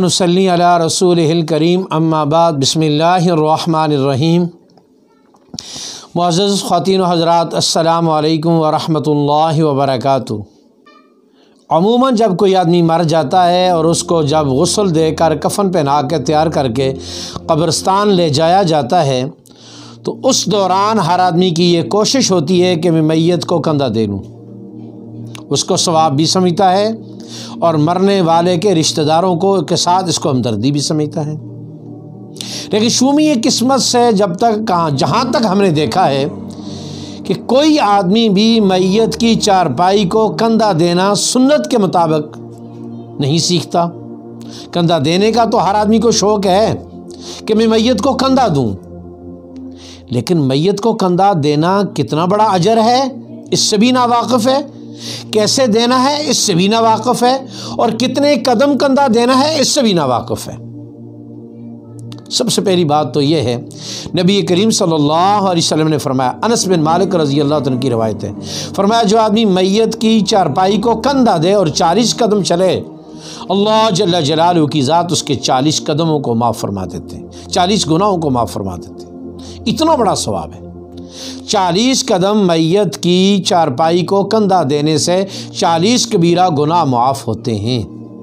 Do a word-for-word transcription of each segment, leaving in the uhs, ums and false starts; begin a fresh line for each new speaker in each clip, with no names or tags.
नुसल्ली अला रसूलिहिल करीम अम्मा बाद बिस्मिल्लाहिर रहमानिर रहीम। मुअज़्ज़ज़ ख़वातीन व हज़रात, अस्सलामु अलैकुम व रहमतुल्लाहि व बरकातुहू। अमूमन जब कोई आदमी मर जाता है और उसको जब गुस्ल देकर कफ़न पहना के तैयार करके कब्रिस्तान ले जाया जाता है तो उस दौरान हर आदमी की ये कोशिश होती है कि मैं मैयत को कंधा दे लूँ। उसको सवाब भी समझता है और मरने वाले के रिश्तेदारों को के साथ इसको हमदर्दी भी समझता है। लेकिन शूमी ये किस्मत से जब तक कहाँ जहाँ तक हमने देखा है कि कोई आदमी भी मैयत की चारपाई को कंधा देना सुन्नत के मुताबिक नहीं सीखता। कंधा देने का तो हर आदमी को शौक़ है कि मैं मैयत को कंधा दूँ, लेकिन मैयत को कंधा देना कितना बड़ा अजर है इससे भी नावाकिफ़ है, कैसे देना है इससे भी नावाकिफ़ है, और कितने कदम कंधा देना है इससे भी नावाकिफ़ है। सबसे पहली बात तो ये है, नबी करीम सल्लल्लाहु अलैहि वसल्लम ने फरमाया, अनस बिन मालिक रज़ी अल्लाह तआला की रवायत है, फरमाया जो आदमी मैयत की चारपाई को कंधा दे और चालीस कदम चले, अल्लाह जल्ल जलालहू की ज़ात उसके चालीस कदमों को माफ़ फरमा देते हैं, चालीस गुनाहों को माफ़ फरमा देते हैं। इतना बड़ा सवाब है। चालीस कदम मैयत की चारपाई को कंधा देने से चालीस कबीरा गुनाह मुआफ़ होते हैं।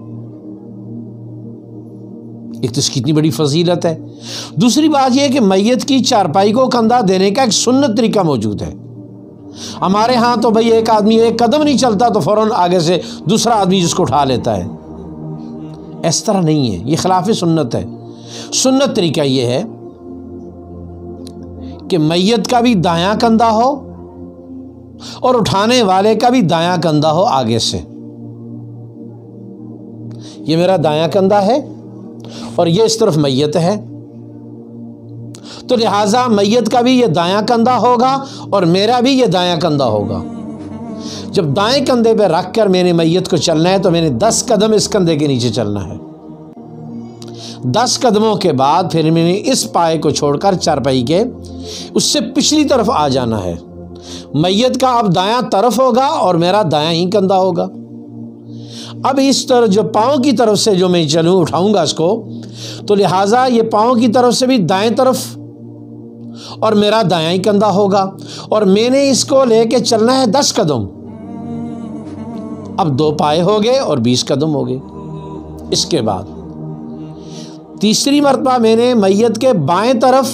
एक तो इसकी कितनी बड़ी फजीलत है। दूसरी बात यह है कि मैयत की चारपाई को कंधा देने का एक सुन्नत तरीका मौजूद है। हमारे यहाँ तो भाई एक आदमी एक कदम नहीं चलता तो फ़ौरन आगे से दूसरा आदमी जिसको उठा लेता है। इस तरह नहीं है, ये खिलाफ सुन्नत है। सुन्नत तरीका ये है कि मैयत का भी दायां कंधा हो और उठाने वाले का भी दायां कंधा हो आगे से। ये मेरा दायां कंधा है और ये इस तरफ मैयत है, तो लिहाजा मैयत का भी ये दायां कंधा होगा और मेरा भी ये दायां कंधा होगा। जब दाएं कंधे पे रख कर मैंने मैयत को चलना है तो मैंने दस कदम इस कंधे के नीचे चलना है। दस कदमों के बाद फिर मैंने इस पाए को छोड़कर चारपाई के उससे पिछली तरफ आ जाना है। मैयत का अब दायां तरफ होगा और मेरा दायां ही कंधा होगा। अब इस तरह जो पाँव की तरफ से जो मैं चलूँ उठाऊंगा इसको, तो लिहाजा ये पाँव की तरफ से भी दाएं तरफ और मेरा दायां ही कंधा होगा, और मैंने इसको लेके चलना है दस कदम। अब दो पाए हो गए और बीस कदम हो गए। इसके बाद तीसरी मरतबा मैंने मैयत के बाएं तरफ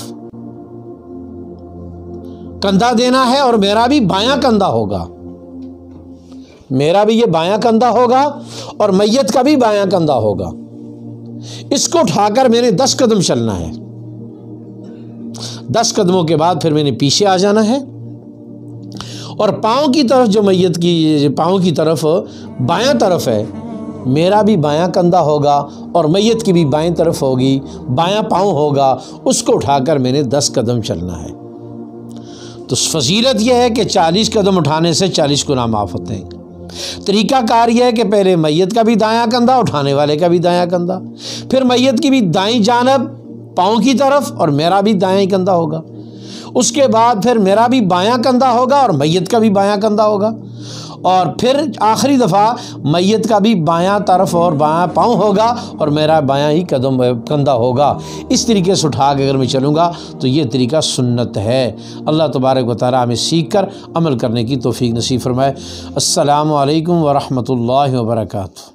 कंधा देना है और मेरा भी बायां कंधा होगा। मेरा भी ये बायां कंधा होगा और मैयत का भी बायां कंधा होगा। इसको उठाकर मैंने दस कदम चलना है। दस कदमों के बाद फिर मैंने पीछे आ जाना है और पाँव की तरफ जो मैयत की पाँव की तरफ बायां तरफ है, मेरा भी बायां कंधा होगा और मैयत की भी बाएं तरफ होगी, बायां पाँव होगा, उसको उठाकर मैंने दस कदम चलना है। तो फजीलत यह है कि चालीस कदम उठाने से चालीस गुनाह माफ़ होते हैं। तरीका कार यह है कि पहले मैयत का भी दायां कंधा, उठाने वाले का भी दायां कंधा, फिर मैयत की भी दाईं जानब पाँव की तरफ और मेरा भी दायां ही कंधा होगा। उसके बाद फिर मेरा भी बायां कंधा होगा और मैयत का भी बायां कंधा होगा, और फिर आखिरी दफ़ा मैयत का भी बायां तरफ और बायां पाँव होगा और मेरा बायां ही कदम कंधा होगा। इस तरीके से उठा के अगर मैं चलूँगा तो ये तरीका सुन्नत है। अल्लाह तबारक व तआला हमें सीख कर अमल करने की तौफीक नसीब फरमाए। अस्सलामु अलैकुम व रहमतुल्लाहि व बरकातुहू।